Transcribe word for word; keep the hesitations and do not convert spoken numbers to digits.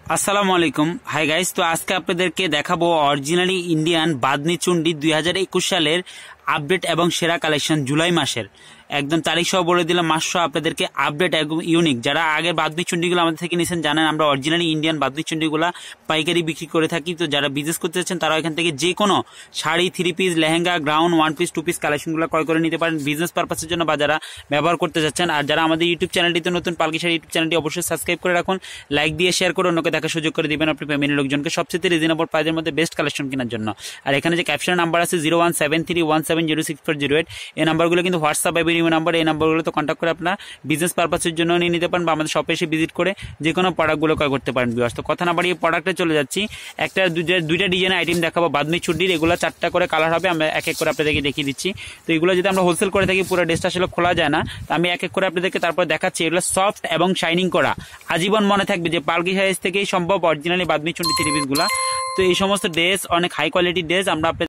আসসালামু আলাইকুম। Hi guys, তো আজকে আপনাদেরকে দেখাবো অরিজিনালি ইন্ডিয়ান বাদনি চুন্ডি দুই হাজার একুশ সালের আপডেট এবং সেরা কালেকশন জুলাই মাসের একদম তারিখ সহ বলে দিলাম, মাস সহ আপনাদেরকে আপডেট একদম ইউনিক। যারা আগের বাদনি চুন্ডিগুলো আমাদের থেকে নিয়েছেন জানেন আমরা অরিজিনালি ইন্ডিয়ান বাদনি চুন্ডিগুলো পাইকারি বিক্রি করে থাকি। তো যারা বিজনেস করতে চাচ্ছেন তারা এখান থেকে যে কোনো sari, three piece, lehenga, ground, one piece, two piece কালেকশনগুলো ক্রয় করে নিতে পারেন বিজনেস পারপাসের জন্য, বা যারা ব্যবহার করতে চাচ্ছেন। আর যারা আমাদের ইউটিউব চ্যানেলটিতে নতুন, পালকি শাড়ি ইউটিউব চ্যানেলটি অবশ্যই সাবস্ক্রাইব করে রাখুন, লাইক দিয়ে শেয়ার করে অন্যকে দেখার সুযোগ করে দিবেন আপনি ফ্যামিলির লোকজনকে সবচেয়ে রিজনেবল প্রাইসের মধ্যে বেস্ট কালেকশন কেনার জন্য। আর এখানে যে ক্যাপশন নাম্বার আছে zero one seven three one seven zero six four zero eight, এই নাম্বারগুলো কিন্তু হোয়াটসঅ্যাপ এবং নাম্বার, এই নাম্বারগুলো তো কন্ট্যাক্ট করে আপনার বিজনেস পারপাসের জন্য নিয়ে নিতে পারেন, বা আমাদের শপে এসে ভিজিট করে যে কোনো প্রোডাক্টগুলো ক্রয় করতে পারেন। ভিউয়ার্স, তো কথা না বাড়িয়ে প্রোডাক্টে চলে যাচ্ছি। একটা দুইটা ডিজাইনের আইটেম দেখাবো বাদনি চুন্ডির, এগুলো চারটা করে কালার হবে, আমরা এক এক করে আপনাদেরকে দেখিয়ে দিচ্ছি। তো এগুলো যদি আমরা হোলসেল করে থাকি পুরো ড্রেসটা আসলে খোলা যায় না, তো আমি এক এক করে আপনাদেরকে তারপর দেখাচ্ছি। এগুলো সফট এবং শাইনিং করা, আজীবন মনে থাকবে যে পালকি সাইজ থেকেই সম্ভব অরিজিনালি বাদনি চুন্ডি থ্রি পিসগুলা। তো এই সমস্ত ড্রেস অনেক হাই কোয়ালিটির ড্রেস আমরা